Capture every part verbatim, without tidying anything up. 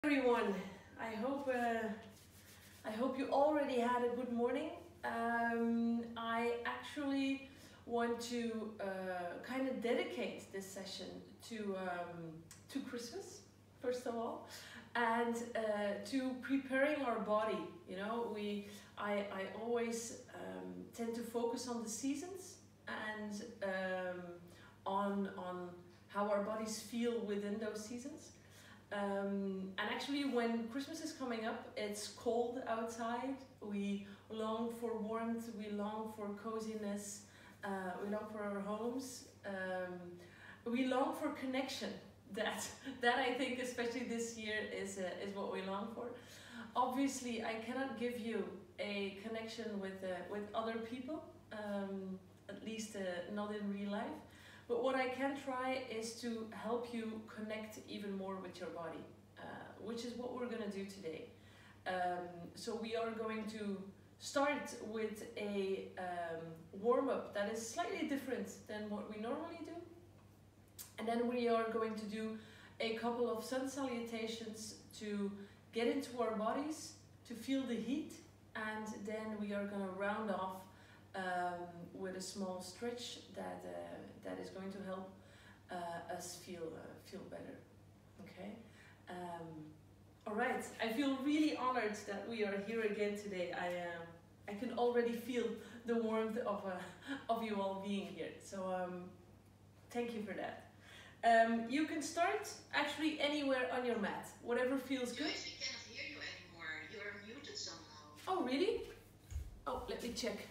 Everyone, I hope uh, I hope you already had a good morning. Um, I actually want to uh, kind of dedicate this session to um, to Christmas, first of all, and uh, to preparing our body. You know, we I I always um, tend to focus on the seasons and um, on on how our bodies feel within those seasons. Um, and actually, when Christmas is coming up, it's cold outside. We long for warmth, we long for coziness, uh, we long for our homes, um, we long for connection. That, that I think, especially this year, is, uh, is what we long for. Obviously, I cannot give you a connection with, uh, with other people, um, at least uh, not in real life. But what I can try is to help you connect even more with your body, uh, which is what we're going to do today. Um, so we are going to start with a um, warm-up that is slightly different than what we normally do. And then we are going to do a couple of sun salutations to get into our bodies, to feel the heat, and then we are going to round off um, with a small stretch that uh, that is going to help uh, us feel uh, feel better. Okay. Um, all right. I feel really honored that we are here again today. I uh, I can already feel the warmth of uh, of you all being here. So um, thank you for that. Um, you can start actually anywhere on your mat, whatever feels good. Joyce, we cannot hear you anymore. You are muted somehow. Oh really? Oh, let me check.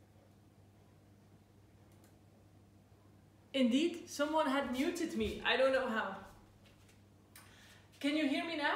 Indeed, someone had muted me. I don't know how. Can you hear me now?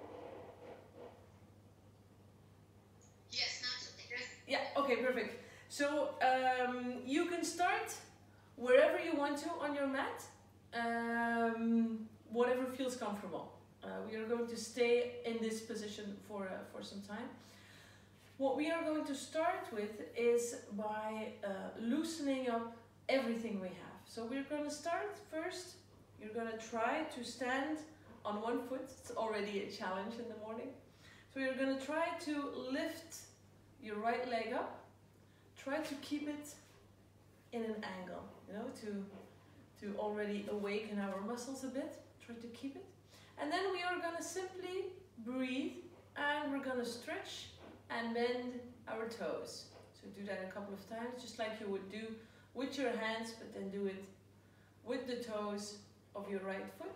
Yes, now it's okay. Yeah, okay, perfect. So um, you can start wherever you want to on your mat, um, whatever feels comfortable. Uh, we are going to stay in this position for, uh, for some time. What we are going to start with is by uh, loosening up everything we have. So we're going to start first, you're going to try to stand on one foot. It's already a challenge in the morning. So you're going to try to lift your right leg up. Try to keep it in an angle, you know, to, to already awaken our muscles a bit. Try to keep it. And then we are going to simply breathe and we're going to stretch and bend our toes. So do that a couple of times, just like you would do with your hands, but then do it with the toes of your right foot.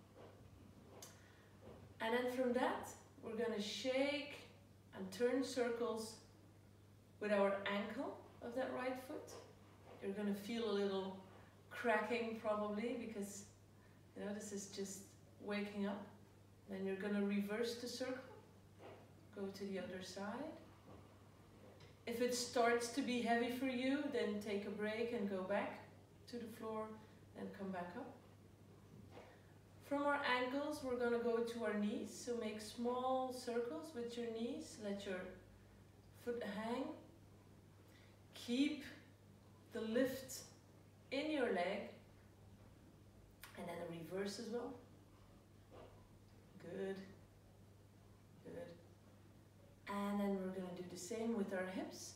And then from that, we're going to shake and turn circles with our ankle of that right foot. You're going to feel a little cracking probably because, you know, this is just waking up. Then you're going to reverse the circle, go to the other side. If it starts to be heavy for you, then take a break and go back to the floor and come back up. From our ankles, we're going to go to our knees. So make small circles with your knees. Let your foot hang. Keep the lift in your leg. And then a reverse as well. Good. Good. And then we're going to do the same with our hips.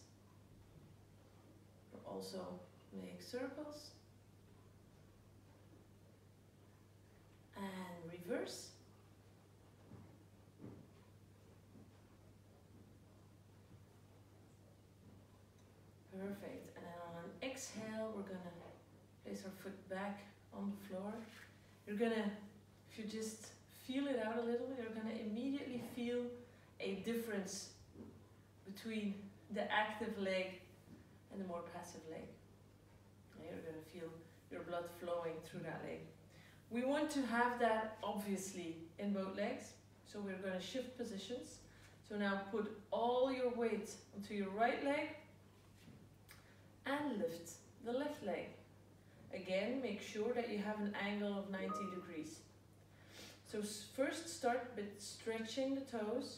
We'll also make circles. And reverse. Perfect. And then on an exhale, we're going to place our foot back on the floor. You're going to, if you just feel it out a little, you're going to immediately feel a difference between the active leg and the more passive leg. And you're going to feel your blood flowing through that leg. We want to have that obviously in both legs, so we're going to shift positions. So now put all your weight onto your right leg and lift the left leg. Again, make sure that you have an angle of ninety degrees. So first start with stretching the toes.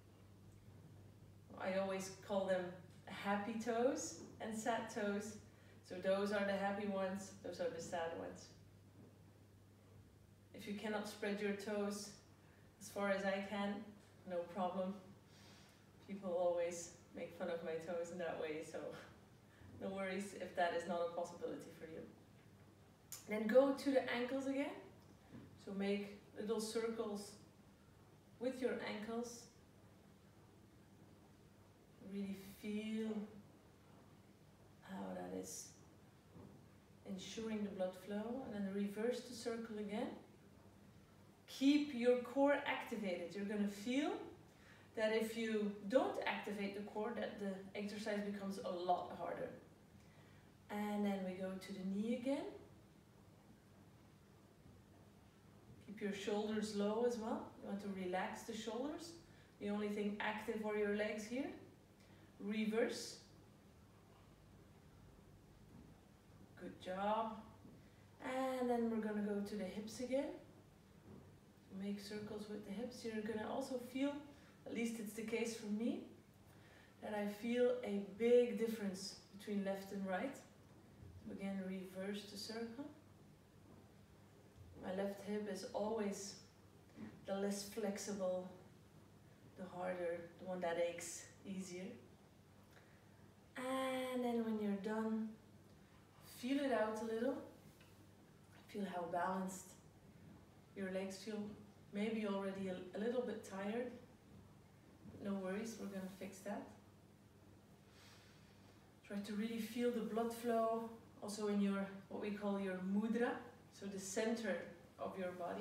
I always call them happy toes and sad toes. So those are the happy ones, those are the sad ones. If you cannot spread your toes, as far as I can, no problem. People always make fun of my toes in that way, so no worries if that is not a possibility for you. Then go to the ankles again. So make little circles with your ankles. Really feel how that is ensuring the blood flow, and then reverse the circle again. Keep your core activated. You're going to feel that if you don't activate the core, that the exercise becomes a lot harder. And then we go to the knee again. Keep your shoulders low as well. You want to relax the shoulders. The only thing active are your legs here. Reverse. Good job. And then we're going to go to the hips again. Make circles with the hips. You're going to also feel, at least it's the case for me, that I feel a big difference between left and right. So again, reverse the circle. My left hip is always the less flexible, the harder, the one that aches easier. And then when you're done, feel it out a little. Feel how balanced your legs feel. Maybe already a, a little bit tired. No worries, we're going to fix that. Try to really feel the blood flow also in your, what we call your mudra, so the center of your body.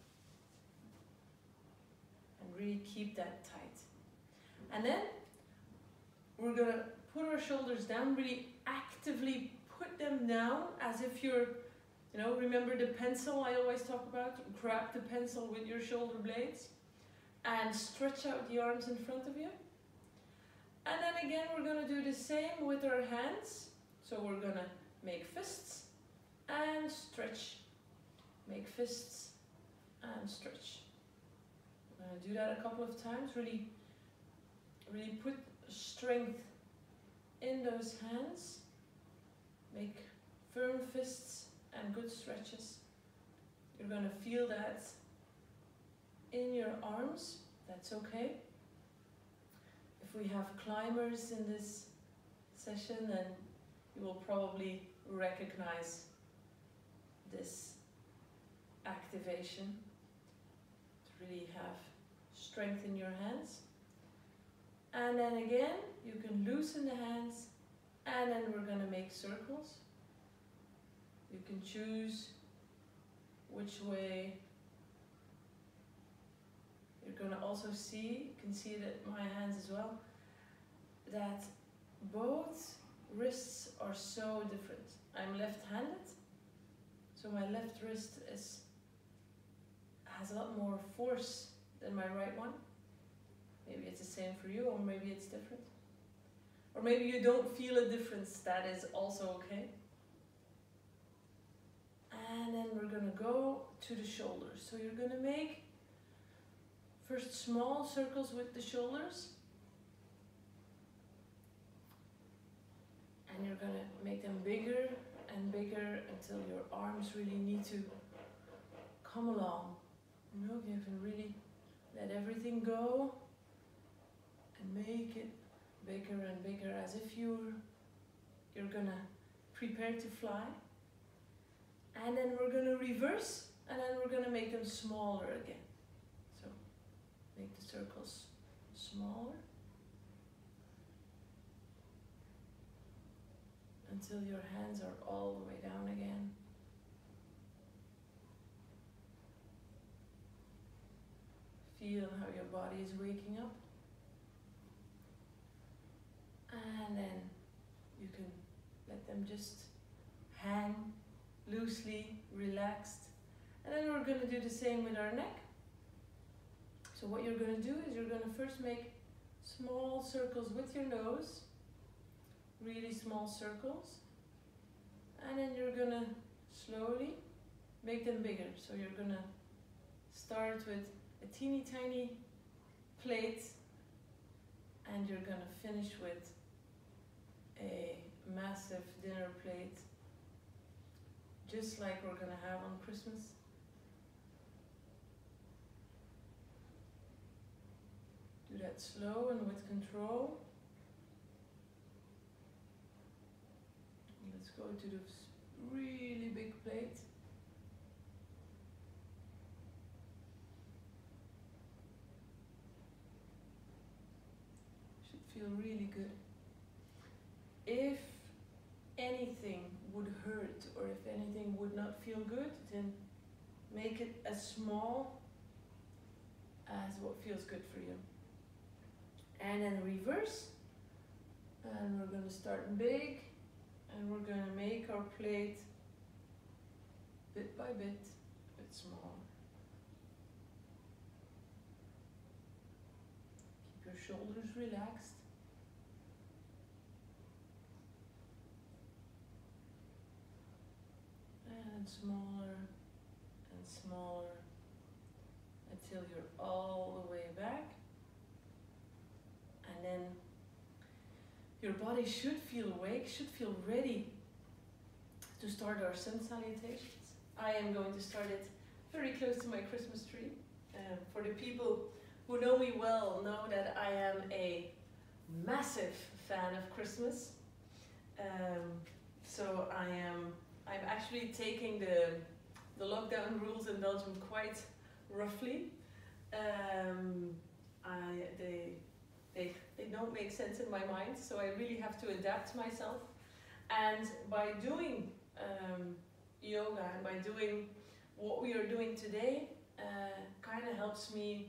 And really keep that tight. And then we're going to put our shoulders down, really actively put them down as if you're, you know, remember the pencil I always talk about? Grab the pencil with your shoulder blades and stretch out the arms in front of you. And then again, we're going to do the same with our hands. So we're going to make fists and stretch. Make fists and stretch. I'm going to do that a couple of times. Really, really put strength in those hands. Make firm fists and good stretches. You're going to feel that in your arms. That's okay. If we have climbers in this session, then you will probably recognize this activation to really have strength in your hands. And then again, you can loosen the hands, and then we're going to make circles. You can choose which way. You're going to also see, you can see that my hands as well, that both wrists are so different. I'm left-handed, so my left wrist is has a lot more force than my right one. Maybe it's the same for you, or maybe it's different. Or maybe you don't feel a difference, that is also okay. And then we're going to go to the shoulders. So you're going to make first small circles with the shoulders. And you're going to make them bigger and bigger until your arms really need to come along. You know, you can really let everything go and make it bigger and bigger, as if you're, you're going to prepare to fly. And then we're going to reverse, and then we're going to make them smaller again. So make the circles smaller until your hands are all the way down again. Feel how your body is waking up. And then you can let them just hang loosely, relaxed. And then we're going to do the same with our neck. So what you're going to do is you're going to first make small circles with your nose, really small circles. And then you're going to slowly make them bigger. So you're going to start with a teeny tiny plate, and you're going to finish with a massive dinner plate, just like we're going to have on Christmas. that slow and with control. Let's go to this really big plate. Should feel really good. If anything would hurt or if anything would not feel good, then make it as small as what feels good for you. And then reverse. And we're going to start big. And we're going to make our plate bit by bit, a bit smaller. Keep your shoulders relaxed. And smaller and smaller until you're all the way back. And then your body should feel awake, should feel ready to start our sun salutations. I am going to start it very close to my Christmas tree. Um, for the people who know me well know that I am a massive fan of Christmas. Um, so I am I'm actually taking the the lockdown rules in Belgium quite roughly. Um, I they they they don't make sense in my mind, so I really have to adapt myself. And by doing um, yoga and by doing what we are doing today, uh, kind of helps me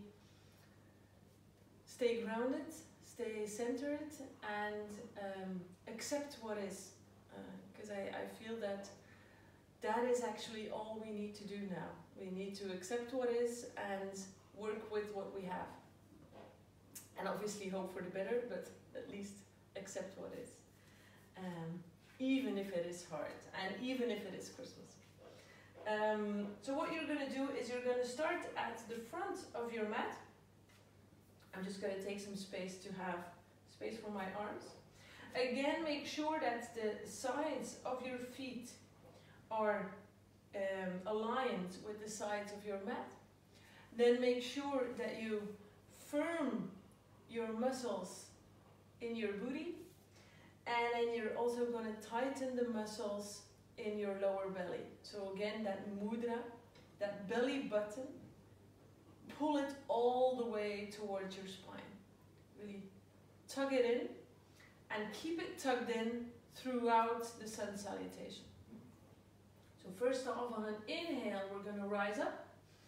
stay grounded, stay centered, and um, accept what is. Because uh, I, I feel that that is actually all we need to do now. We need to accept what is and work with what we have. And obviously hope for the better, but at least accept what is. Um, even if it is hard, and even if it is Christmas. Um, so what you're going to do is you're going to start at the front of your mat. I'm just going to take some space to have space for my arms. Again, make sure that the sides of your feet are um, aligned with the sides of your mat. Then make sure that you firm your muscles in your booty, and then you're also going to tighten the muscles in your lower belly. So again, that mudra, that belly button, pull it all the way towards your spine. Really tug it in and keep it tugged in throughout the sun salutation. So first off, on an inhale, we're going to rise up.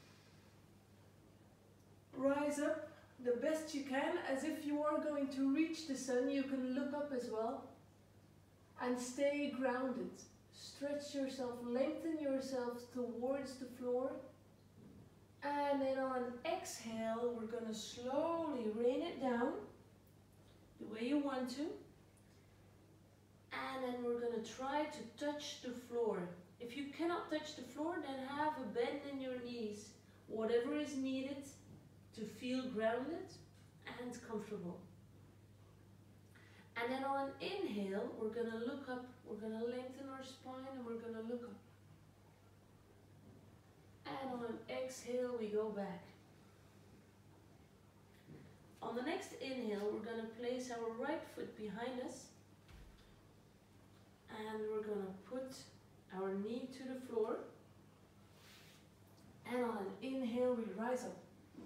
Rise up the best you can, as if you are going to reach the sun. You can look up as well. And stay grounded. Stretch yourself, lengthen yourself towards the floor. And then on an exhale, we're going to slowly rain it down the way you want to. And then we're going to try to touch the floor. If you cannot touch the floor, then have a bend in your knees. Whatever is needed to feel grounded and comfortable. And then on an inhale, we're going to look up, we're going to lengthen our spine, and we're going to look up. And on an exhale, we go back. On the next inhale, we're going to place our right foot behind us. And we're going to put our knee to the floor. And on an inhale, we rise up.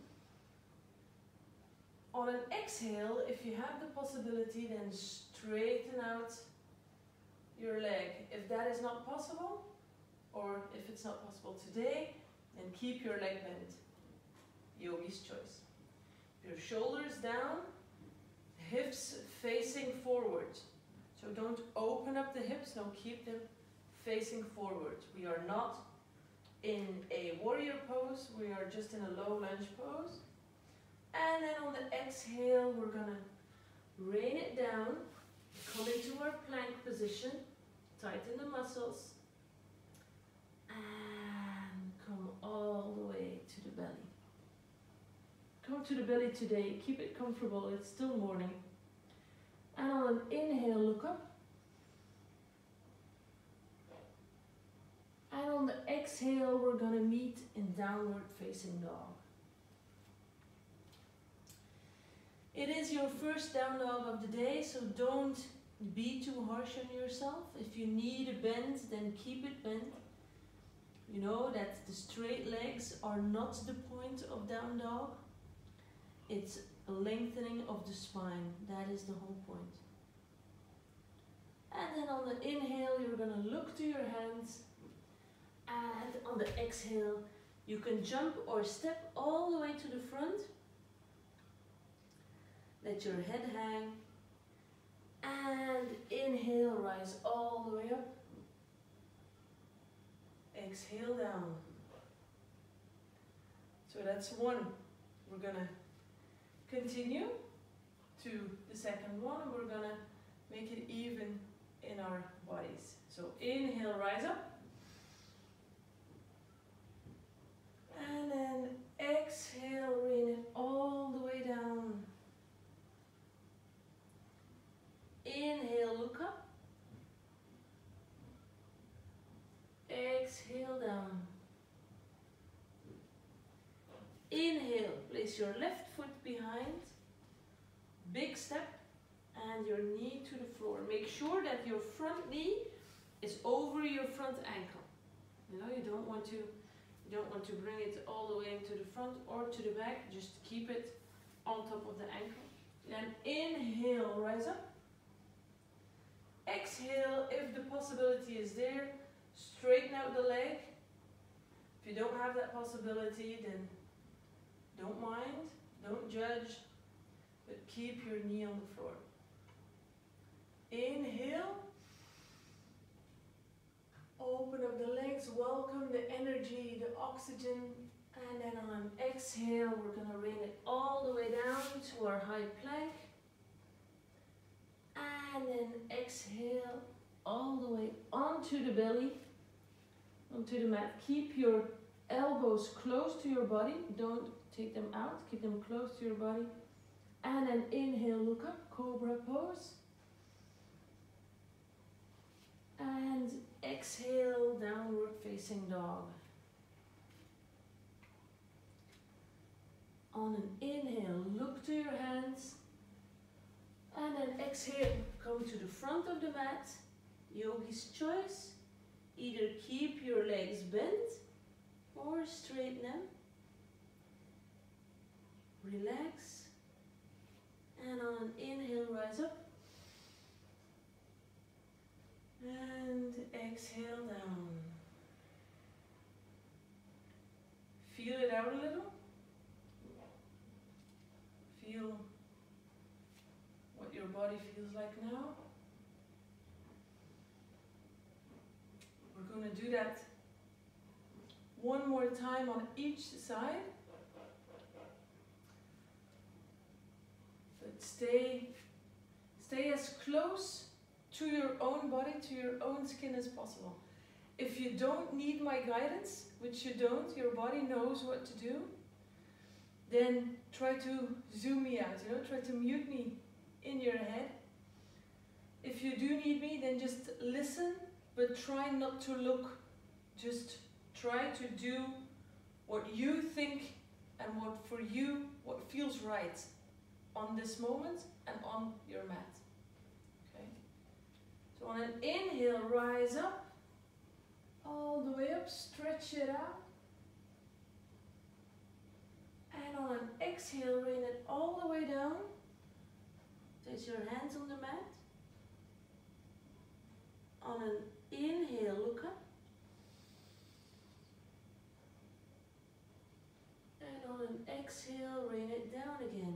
On an exhale, if you have the possibility, then straighten out your leg. If that is not possible, or if it's not possible today, then keep your leg bent. Yogi's choice. Your shoulders down, hips facing forward. So don't open up the hips, no, keep them facing forward. We are not in a warrior pose, we are just in a low lunge pose. And then on the exhale, we're going to rain it down, come into our plank position, tighten the muscles, and come all the way to the belly. Come to the belly today, keep it comfortable, it's still morning. And on an inhale, look up. And on the exhale, we're going to meet in downward facing dog. It is your first down dog of the day, so don't be too harsh on yourself. If you need a bend, then keep it bent. You know that the straight legs are not the point of down dog. It's a lengthening of the spine. That is the whole point. And then on the inhale, you're going to look to your hands. And on the exhale, you can jump or step all the way to the front. Let your head hang. And inhale, rise all the way up. Exhale down. So that's one. We're going to continue to the second one. And we're going to make it even in our bodies. So inhale, rise up. And then exhale, rain it all the way down. Inhale, look up. Exhale down. Inhale, place your left foot behind. Big step. And your knee to the floor. Make sure that your front knee is over your front ankle. You know, you don't want to you don't want to bring it all the way into the front or to the back. Just keep it on top of the ankle. Then inhale, rise up. Exhale, if the possibility is there, straighten out the leg. If you don't have that possibility, then don't mind, don't judge, but keep your knee on the floor. Inhale, open up the legs, welcome the energy, the oxygen, and then on an exhale, we're going to rain it all the way down to our high plank, and then exhale all the way onto the belly, onto the mat. Keep your elbows close to your body, don't take them out, keep them close to your body, and then inhale, look up, cobra pose. And exhale, downward facing dog. On an inhale, look to your hands. And then exhale, come to the front of the mat. Yogi's choice. Either keep your legs bent or straighten them. Relax. And on an inhale, rise up. And exhale down. Feel it out a little. Feel what your body feels like now. We're going to do that one more time on each side. But stay, stay as close to your own body, to your own skin as possible. If you don't need my guidance, which you don't, your body knows what to do, then try to zoom me out, you know, try to mute me in your head. If you do need me, then just listen, but try not to look. Just try to do what you think and what for you, what feels right on this moment and on your mat. So on an inhale, rise up, all the way up, stretch it out. And on an exhale, rain it all the way down. Place your hands on the mat. On an inhale, look up. And on an exhale, rain it down again.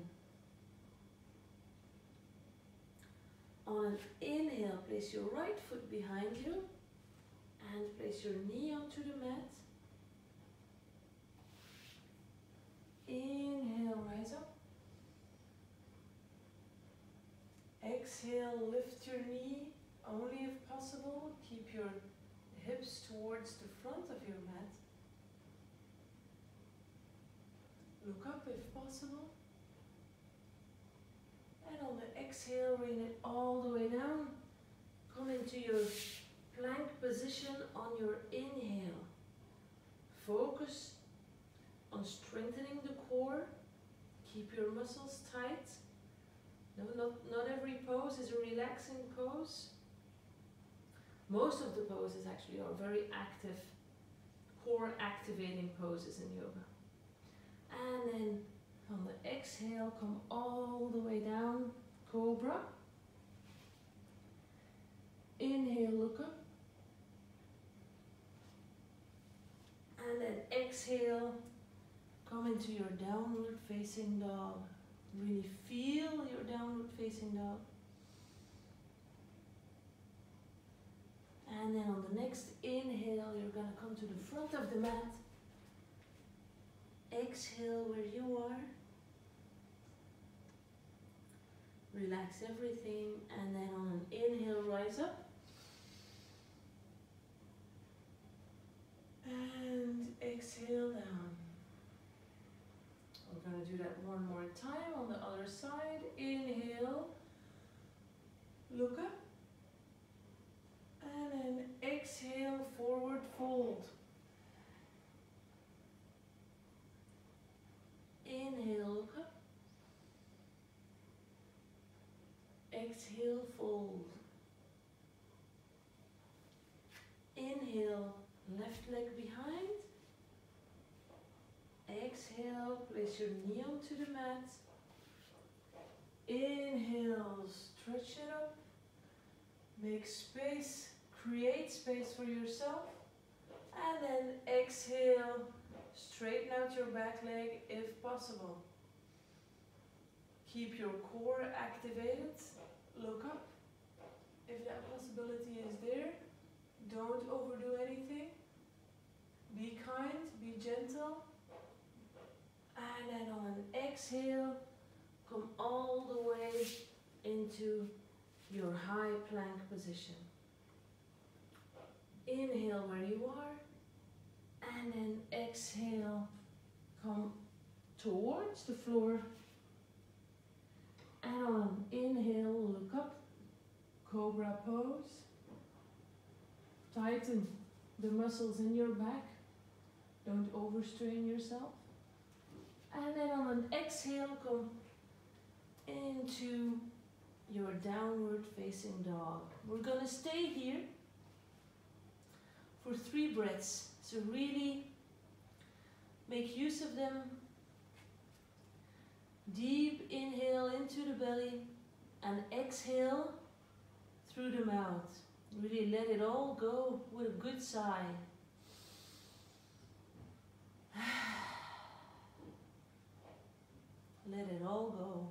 On an inhale, place your right foot behind you and place your knee onto the mat. Inhale, rise up. Exhale, lift your knee, only if possible. Keep your hips towards the front of your mat. Look up if possible. And on the exhale, rain it all the way down. Come into your plank position on your inhale. Focus on strengthening the core. Keep your muscles tight. No, not, not every pose is a relaxing pose. Most of the poses actually are very active, core activating poses in yoga. And then on the exhale, come all the way down, cobra. Inhale, look up. And then exhale, come into your downward facing dog. Really feel your downward facing dog. And then on the next inhale, you're going to come to the front of the mat. Exhale where you are. Relax everything. And then on an inhale, rise up. And exhale down. We're going to do that one more time on the other side. Inhale. Look up. And then exhale, forward fold. Inhale, look up. Exhale, fold. Inhale, left leg behind. Exhale, place your knee onto the mat. Inhale, stretch it up. Make space, create space for yourself. And then exhale, straighten out your back leg if possible. Keep your core activated. Look up if that possibility is there. Don't overdo anything. Be kind, be gentle. And then on an exhale, come all the way into your high plank position. Inhale where you are. And then exhale, come towards the floor. And on inhale, look up, cobra pose. Tighten the muscles in your back. Don't overstrain yourself. And then on an exhale, come into your downward facing dog. We're going to stay here for three breaths. So really make use of them. Deep inhale into the belly and exhale through the mouth. Really let it all go with a good sigh. Let it all go.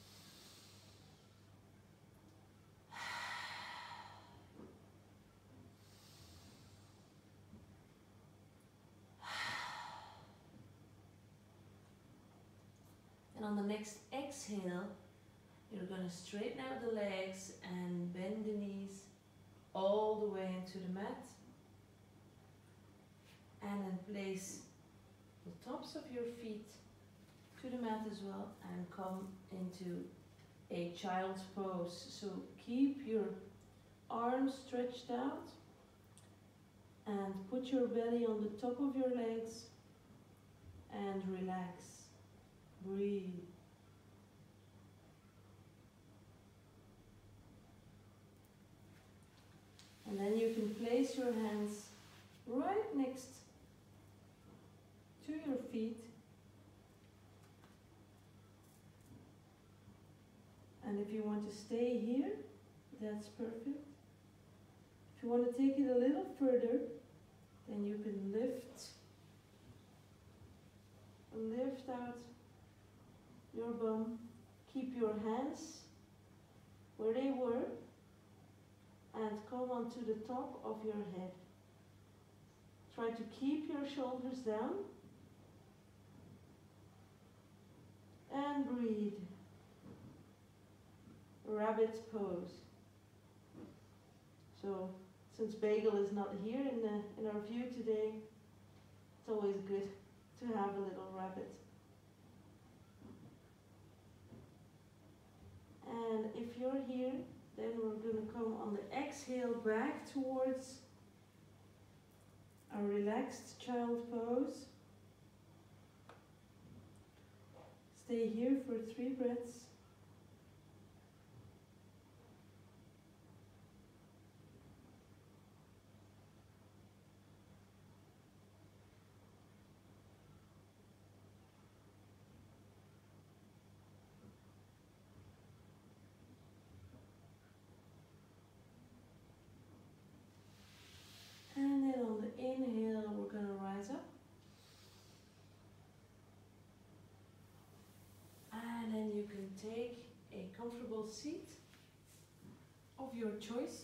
And on the next exhale, you're going to straighten out the legs and bend the knees all the way into the mat. And then place the tops of your feet to the mat as well and come into a child's pose. So keep your arms stretched out and put your belly on the top of your legs and relax. Breathe. And then you can place your hands right next to your feet. And if you want to stay here, that's perfect. If you want to take it a little further, then you can lift, lift out your bum. Keep your hands where they were and come onto the top of your head. Try to keep your shoulders down and breathe. Rabbit pose. So, since Bagel is not here in the in our view today, it's always good to have a little rabbit. And if you're here, then we're going to come on the exhale back towards a relaxed child pose. Stay here for three breaths. take a comfortable seat of your choice.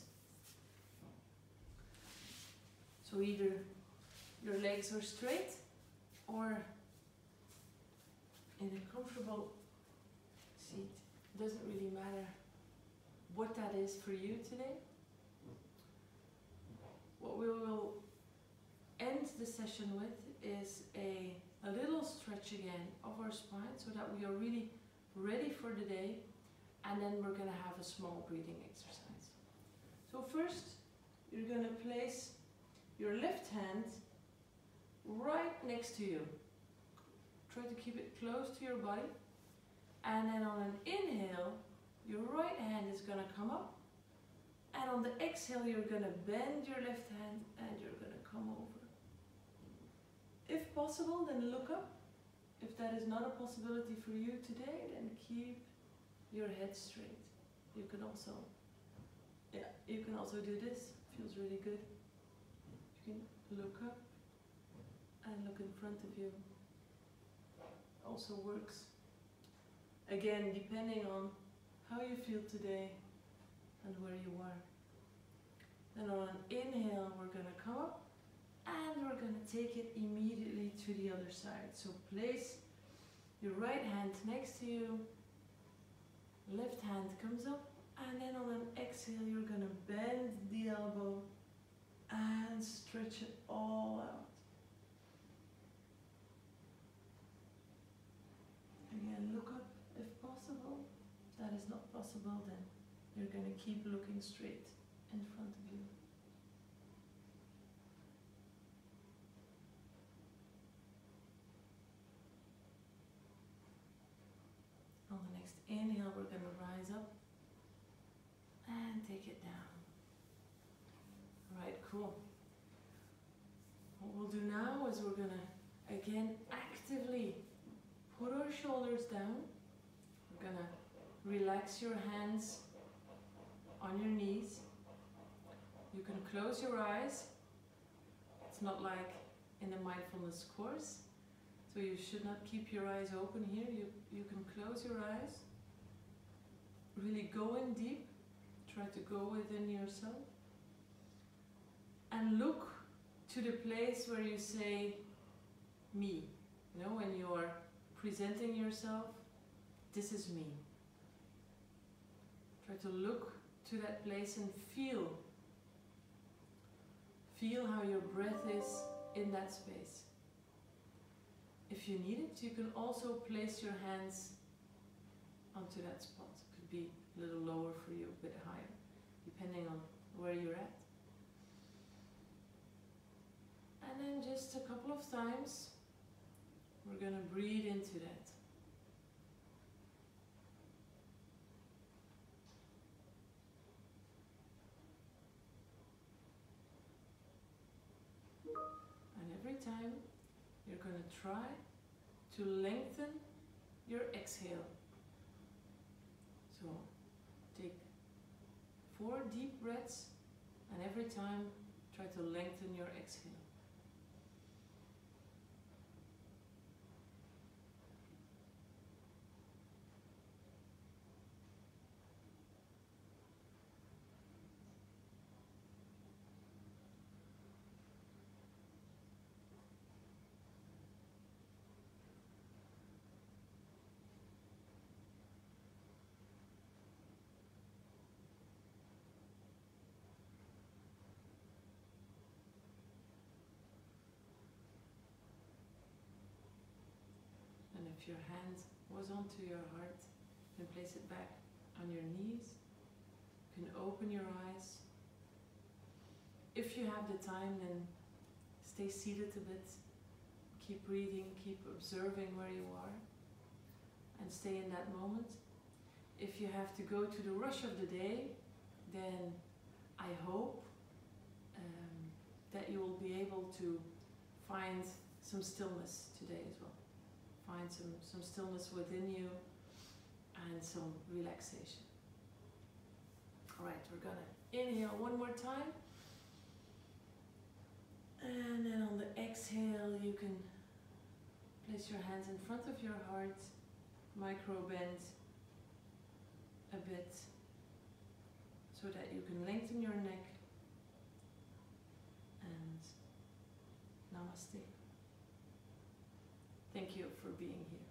So either your legs are straight or in a comfortable seat. It doesn't really matter what that is for you today. What we will end the session with is a, a little stretch again of our spine so that we are really ready for the day, and then we're going to have a small breathing exercise. So first, you're going to place your left hand right next to you. Try to keep it close to your body, and then on an inhale, your right hand is going to come up, and on the exhale, you're going to bend your left hand and you're going to come over. If possible, then look up. If that is not a possibility for you today, then keep your head straight. You can also, yeah, you can also do this. Feels really good. You can look up and look in front of you. Also works. Again, depending on how you feel today and where you are. Then on an inhale, we're going to come up and we're going to take it immediately to the other side. So place your right hand next to you, left hand comes up, and then on an exhale, you're going to bend the elbow and stretch it all out. Again, look up if possible. If that is not possible, then you're going to keep looking straight in front of you. On the next inhale, we're going to rise up and take it down. Alright, cool. What we'll do now is we're going to, again, actively put our shoulders down. We're going to relax your hands on your knees. You can close your eyes. It's not like in the mindfulness course. So you should not keep your eyes open here. You, you can close your eyes. Really go in deep. Try to go within yourself. And look to the place where you say, me. You know, when you are presenting yourself, this is me. Try to look to that place and feel. Feel how your breath is in that space. If you need it, you can also place your hands onto that spot. It could be a little lower for you, a bit higher, depending on where you're at. And then just a couple of times, we're going to breathe into that. And every time, you're going to try to lengthen your exhale. So take four deep breaths, and every time try to lengthen your exhale. If your hand was onto your heart, then place it back on your knees. You can open your eyes. If you have the time, then stay seated a bit. Keep breathing, keep observing where you are, and stay in that moment. If you have to go to the rush of the day, then I hope um, that you will be able to find some stillness today as well. Find some, some stillness within you and some relaxation. Alright, we're gonna inhale one more time. And then on the exhale, you can place your hands in front of your heart, micro bend, a bit so that you can lengthen your neck. And namaste. Thank you for being here.